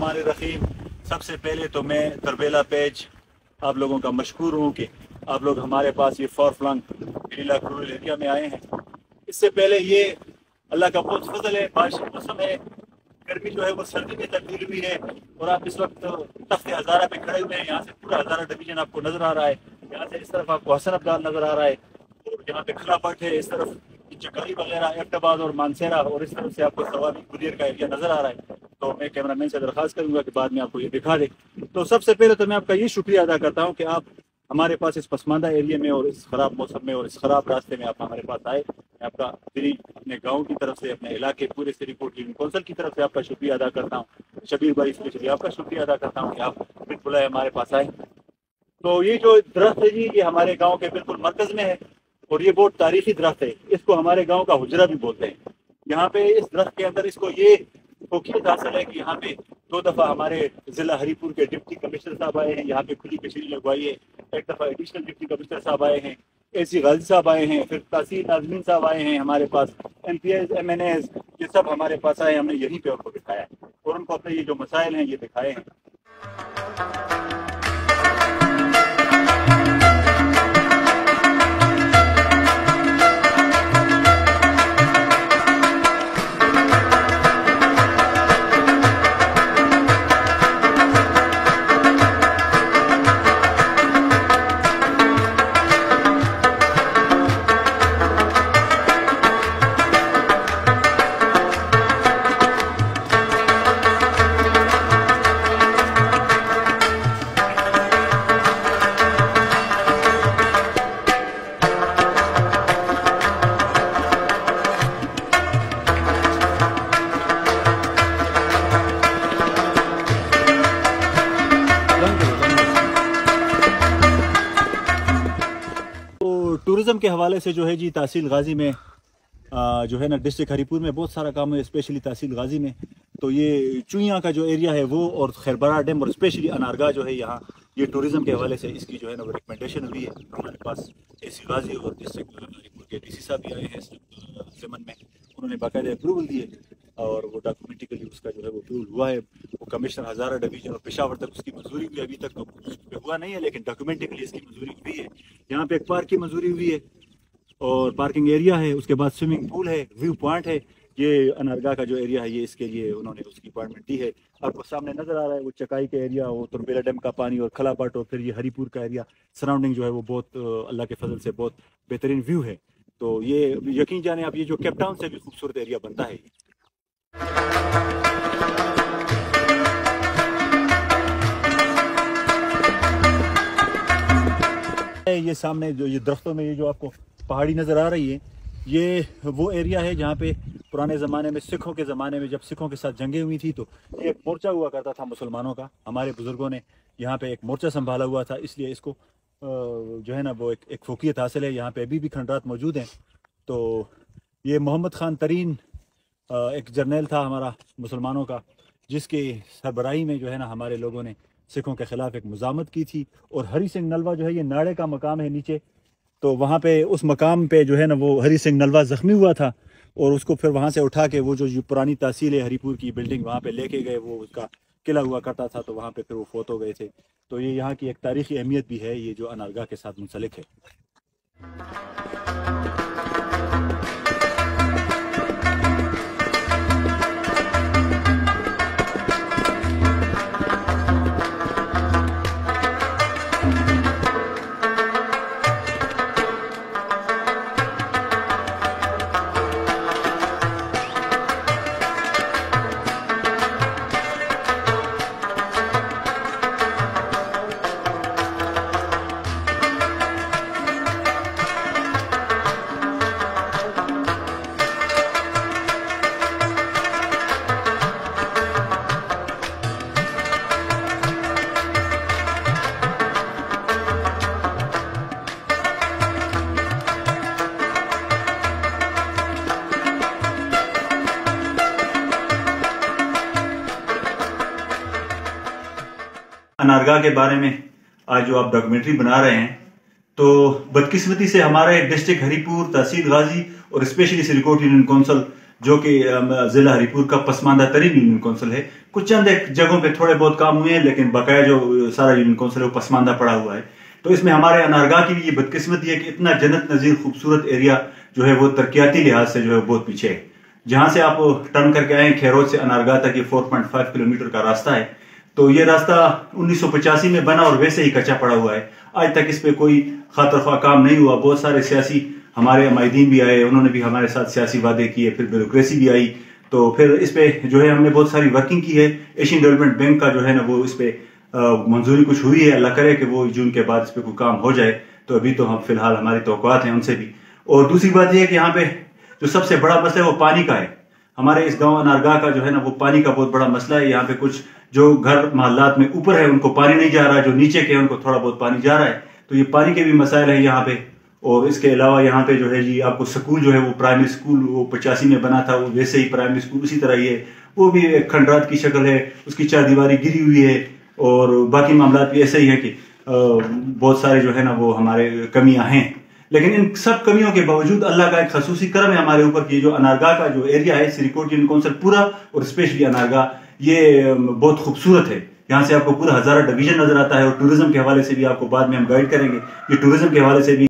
बिस्मिल्लाहिर्रहमानिर्रहीम। सबसे पहले तो मैं तरबेला पेज आप लोगों का मशकूर हूँ कि आप लोग हमारे पास ये फॉर फ्लंग नीला रूरल एरिया में आए हैं। इससे पहले ये अल्लाह का बहुत फजल है, बारिश का मौसम है, गर्मी जो है वो सर्दी में तब्दील हुई है और आप इस वक्त तख्ते हज़ारा पे खड़े हुए हैं। यहाँ से पूरा हज़ारा डिवीजन आपको नज़र आ रहा है। यहाँ से इस तरफ आपको हसन अब्दाल नज़र आ रहा है और यहाँ पे खलापट है, इस तरफ चकारी वगैरह एबटाबाद और मानसेरा, और इस तरफ से आपको सवाबी गुलियर का एरिया नज़र आ रहा है। तो मैं कैमरामैन से दरख्वास्त करूँगा कि बाद में आपको ये दिखा दे। तो सबसे पहले तो मैं आपका ये शुक्रिया अदा करता हूँ कि आप हमारे पास इस पसमानदा एरिया में और इस ख़राब मौसम में और इस ख़राब रास्ते में आप हमारे पास आए। मैं आपका दिली अपने गांव की तरफ से, अपने इलाके पूरे सिरीकोट यूनियन कौंसिल की तरफ से आपका शुक्रिया अदा करता हूँ। शबीर भाई स्पेशली आपका शुक्रिया अदा करता हूँ कि आप बिल्कुल हमारे पास आए। तो ये जो दरख्त है जी, ये हमारे गाँव के बिल्कुल मरकज़ में है और ये बहुत तारीखी दरख्त है। इसको हमारे गाँव का हुजरा भी बोलते हैं। यहाँ पे इस दरख्त के अंदर इसको ये फौकियत हासिल है कि यहाँ पे 2 दफ़ा हमारे ज़िला हरीपुर के डिप्टी कमिश्नर साहब आए हैं, यहाँ पे खुली कचहरी लगवाई है। 1 दफ़ा एडिशनल डिप्टी कमिश्नर साहब आए हैं, AC गाजी साहब आए हैं, फिर तहसील नाज़मीन साहब आए हैं हमारे पास, MPs MNAs ये सब हमारे पास आए। हमने यहीं पे उनको दिखाया है और उनको अपने ये जो मसाइल हैं ये दिखाए हैं। टूरिज़म के हवाले से जो है जी, तहसील गाजी में जो है ना, डिस्ट्रिक्ट हरीपुर में बहुत सारा काम है, स्पेशली तहसील गाजी में। तो ये चुइयाँ का जो एरिया है वो और खैरबरा डैम और स्पेशली अनारगाह जो है, यहाँ ये टूरिज़म के हवाले से इसकी जो है ना वो रिकमेंडेशन हुई है। हमारे पास AC गाजी और डिस्ट्रिक्ट हरीपुर के DC साहब भी आए हैं इस ज़मन में, उन्होंने बाकायदा अप्रूवल दिए और वो डॉक्यूमेंटिकली उसका जो है वो अप्रूवल हुआ है। वो कमिश्नर हज़ारा डिवीजन और पेशावर तक उसकी मंजूरी हुई, अभी तक तो हुआ नहीं है लेकिन डॉक्यूमेंटिकली इसकी मंजूरी हुई है। यहाँ पे एक पार्क की मंजूरी हुई है और पार्किंग एरिया है, उसके बाद स्विमिंग पूल है, व्यू पॉइंट है। ये अनारगाह का जो एरिया है ये इसके लिए उन्होंने उसकी अपॉइंटमेंट दी है। आपको सामने नज़र आ रहा है वो चकाई का एरिया, वो तरबेला डैम का पानी और खलापट और फिर ये हरीपुर का एरिया सराउंडिंग जो है वो बहुत अल्लाह के फजल से बहुत बेहतरीन व्यू है। तो ये यकीन जाने आप, ये जो केप टाउन से भी खूबसूरत एरिया बनता है। ये सामने जो ये दरख्तों में ये जो आपको पहाड़ी नज़र आ रही है, ये वो एरिया है जहाँ पे पुराने ज़माने में, सिखों के ज़माने में जब सिखों के साथ जंगें हुई थी तो एक मोर्चा हुआ करता था मुसलमानों का। हमारे बुज़ुर्गों ने यहाँ पे एक मोर्चा संभाला हुआ था, इसलिए इसको जो है ना वो एक फौकियत हासिल है। यहाँ पे अभी भी खंडरात मौजूद हैं। तो ये मोहम्मद ख़ान तरीन एक जर्नल था हमारा मुसलमानों का, जिसके सरबराही में जो है ना हमारे लोगों ने सिखों के ख़िलाफ़ एक मुज़ामत की थी। और हरी सिंह नलवा जो है, ये नाड़े का मकाम है नीचे, तो वहाँ पे उस मकाम पे जो है ना वो हरी सिंह नलवा ज़ख्मी हुआ था और उसको फिर वहाँ से उठा के वो जो पुरानी तहसील है हरीपुर की बिल्डिंग, वहाँ पे लेके गए। वो उसका किला हुआ करता था तो वहाँ पे फिर वो फोत हो गए थे। तो ये यहाँ की एक तारीख़ी अहमियत भी है, ये जो अनारगाह के साथ मुंसलिक है। अनारगाह के बारे में आज जो आप डॉक्यूमेंट्री बना रहे हैं, तो बदकिस्मती से हमारे डिस्ट्रिक्ट हरीपुर, तहसील गाजी और स्पेशली सिरीकोट यूनियन कौंसिल जो कि जिला हरिपुर का पसमानदा तरीन यूनियन कौंसिल है। कुछ चंद एक जगहों पे थोड़े बहुत काम हुए हैं, लेकिन बकाया जो सारा यूनियन कौंसिल है वो पसमानदा पड़ा हुआ है। तो इसमें हमारे अनारगाह की भी ये बदकिस्मती है कि इतना जन्नत नज़ीर खूबसूरत एरिया जो है वो तरक्याती लिहाज से जो है बहुत पीछे है। जहां से आप टर्न करके आए खेरोज से अनारगाह तक ये 4.5 किलोमीटर का रास्ता है। तो ये रास्ता 1985 में बना और वैसे ही कच्चा पड़ा हुआ है। आज तक इस पे कोई खातरख्वाह काम नहीं हुआ। बहुत सारे सियासी हमारे अमायदीन भी आए, उन्होंने भी हमारे साथ सियासी वादे किए, फिर ब्यूरोक्रेसी भी आई। तो फिर इस पे जो है हमने बहुत सारी वर्किंग की है। एशियन डेवलपमेंट बैंक का जो है ना वो इस पे मंजूरी कुछ हुई है। अल्लाह करे कि वो जून के बाद इस पे कोई काम हो जाए। तो अभी तो हम फिलहाल हमारी तवक्कुआत हैं उनसे भी। और दूसरी बात यह है कि यहाँ पे जो सबसे बड़ा मसला है वो पानी का है। हमारे इस गांव अनारगाह का जो है ना वो पानी का बहुत बड़ा मसला है। यहाँ पे कुछ जो घर मोहल्लात में ऊपर है उनको पानी नहीं जा रहा, जो नीचे के हैं उनको थोड़ा बहुत पानी जा रहा है। तो ये पानी के भी मसाइल है यहाँ पे। और इसके अलावा यहाँ पे जो है जी आपको स्कूल जो है वो प्राइमरी स्कूल वो 85 में बना था, वो वैसे ही प्राइमरी स्कूल उसी तरह ही है। वो भी एक खंडरात की शक्ल है, उसकी चारदीवारी गिरी हुई है। और बाकी मामला भी ऐसे ही है कि बहुत सारे जो है ना वो हमारे कमियां हैं। लेकिन इन सब कमियों के बावजूद अल्लाह का एक खसूसी करम है हमारे ऊपर कि जो अनारगाह का जो एरिया है सिरीकोट यूनियन कौंसिल पूरा और स्पेशली अनारगाह ये बहुत खूबसूरत है। यहाँ से आपको पूरा हजारा डिवीजन नजर आता है। और टूरिज्म के हवाले से भी आपको बाद में हम गाइड करेंगे। ये टूरिज्म के हवाले से भी